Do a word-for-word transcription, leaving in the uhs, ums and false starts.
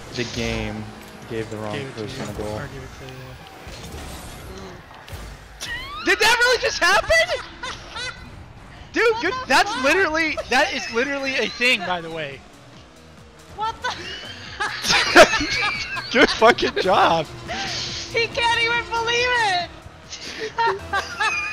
the game gave the wrong Gave it to person you. a goal. Or give it to you. Did that really just happen? Dude, good. That's literally, that is literally a thing, by the way. What the? Good fucking job. He can't even believe it!